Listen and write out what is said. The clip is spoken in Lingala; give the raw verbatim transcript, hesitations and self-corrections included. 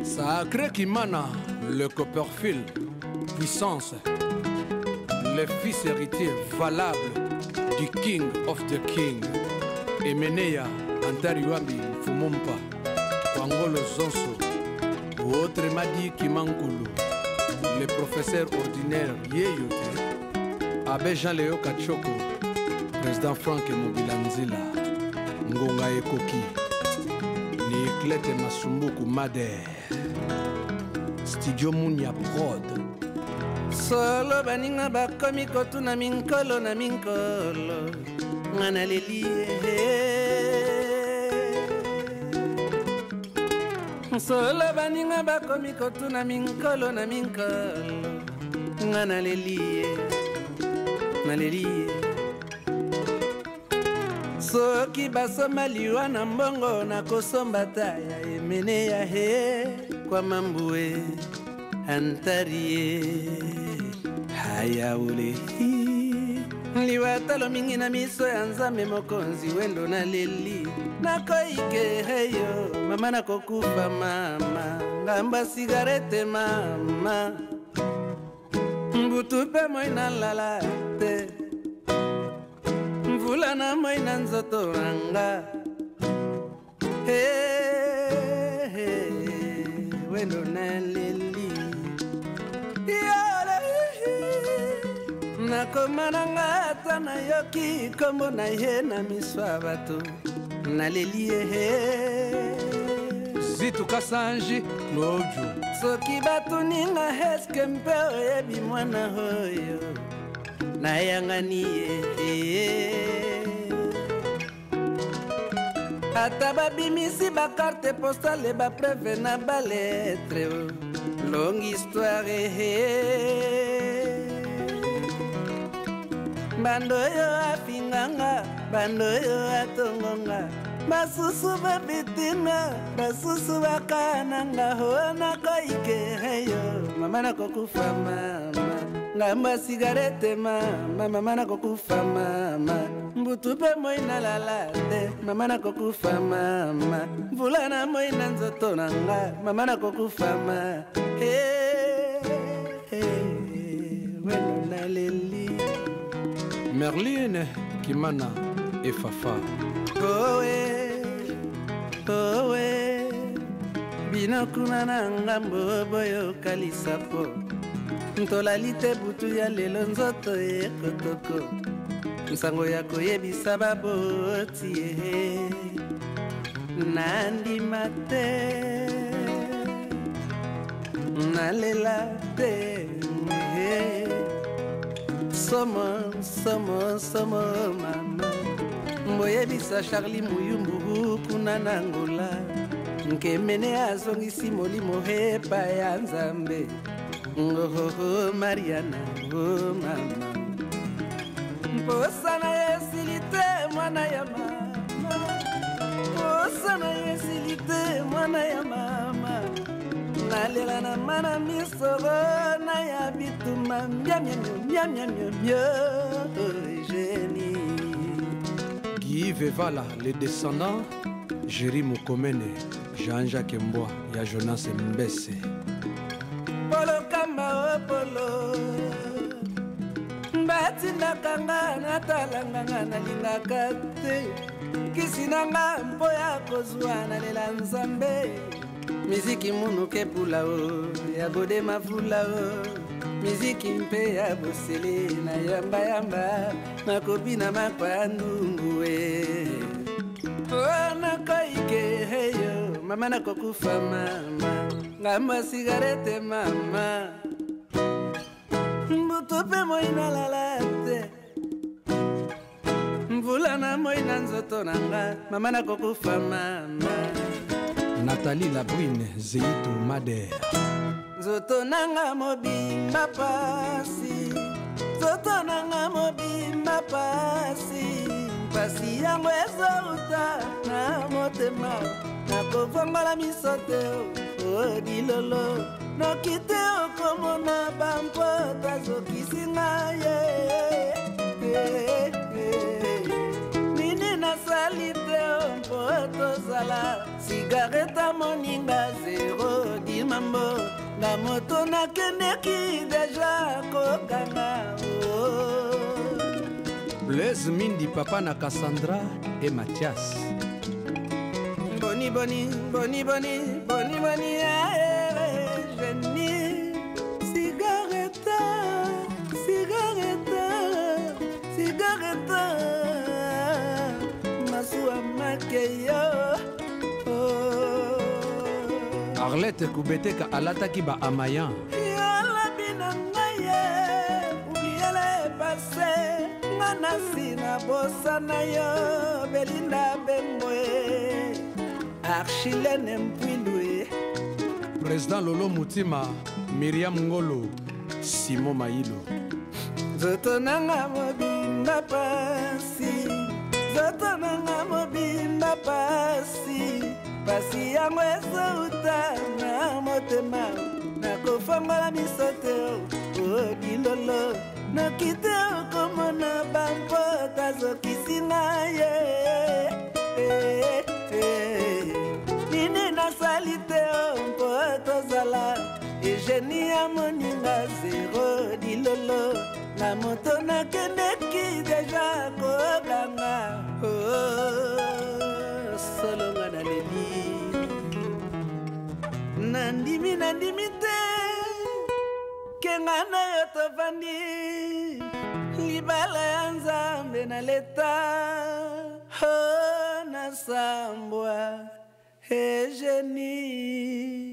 Sacré Kimana, le Copperfield, puissance, le fils héritier valable du King of the King, Emeneya, Antariwambi, Fumumpa, Wangolo Zonso, Autre Madi Kimankulu, le professeur ordinaire Yeyote, Abbé Jean-Léo Kachoko, président Franck Mobilanzila, Ngonga Ekoki, Niklete Masumbuku Mader, Studio Munya Prod. Solo baninga bakomi kotuna minkolo na minkolo ngana lelie. Solo baninga bakomi kotuna minkolo na minkolo ngana lelie, na lelie. Soki basoma liwa na mbongo na kosomba taya Emeneya he kwa mambue Antarie haya ule liwatalo mingi na miso ya nzambe mokonzi wendo na leli nakoike heyo mama nakokufa mama ngamba sigarete mama mbutu pe moi nalala te mvula na moi na nzoto nanga hey, hey, wendo na leli nakomananga ata nayoki kombo na ye na miswa bato nalelie he Zitu Kasanji Loju. soki batuninga eske mpe oyebi mwana oyo nayangani ye ata babimisi bakarte postale bapreve na baletre longue histoire he bando yo afinganga bando yo atongonga basusu babitina basusu bakananga hona koike heyo mama nakokufa mama ngamba sigarete mama mama nakokufa mama mbutu pe moi nalala te mama nakokufa mama mvula na moi na nzoto nanga mama nakokufa mama hey, hey, wenu naleli Merline, Kimana et Fafa. Owe, owe, bino kumana ngambo boyo kalisapo ntolalite butu ya lelo nzoto ekotoko nsango ya koyebisa baboti ye nandima te nalela te somo somo somo mama mboyebisa Charlie Muyumbu kuna nangola nkemene azongisi molimo hepa ya nzambe ngoho Mariana oh mama mposana yesilite mwana ya mama mposana yesilite mwana ya mama nalela na mana misoro na ya bituma mia mia mia mia mia mia génie Guy Vevala, les descendants, Jerry Mukomene, Jean-Jacques Mboa, ya Jonas Mbese. Polo kamba o polo Batinda kanga natalanga na lingaka te Kisinanga mpoya kozwa na lela nzambe Miziki munu kepula o ya bode mafula o Miziki mpe ya bosele na yamba yamba Makopi na makwa ndungu we Oh nakoike heyo mama nakokufa mama Ngamba sigarete mama Mbutu pe moi nalala te Mvula na moi na nzoto nanga mama nakokufa mama Nathalie Labrine, Zeitu Mader. Nzoto nanga mobimba pasi Nzoto nanga mobimba pasi Pasi yango ezouta na motema Nakovongola misote o dilolo Nokite okomona bampota zokisinga ye Nini nasali te o mpo tozala Cigarette moninga zero di mambo na moto nakendeki deja kokanga. Blaise Mindi papa na Cassandra et Mathias. Boni boni, boni boni, boni boni, ae, genie. Cigarette, cigarette, cigarette. Masua makeyo. Arlette Koubeteka alataki ba amayan. Yala binangaye, oubliez passé. Manasi na bosana yo, Belinda Bemboe. Archilene Mpwilwe. Président Lolo Mutima, Myriam Ngolo, Simon Maïlo. Zotonanga mobimba pasi, Zotonanga mobimba pasi. Pasi yango ezouta na motema, nakofangola misote o dilolo. Nakite okomona bampota zokisi na ye. Nini nasali te mpo tozala egeni ya moninga zero dilolo. Na moto nakendeki deja koganga. Solonga na leli nandimi nandimi te kenga na yo tovandi libala ya Nzambe na leta. Ho nasambwa egeni.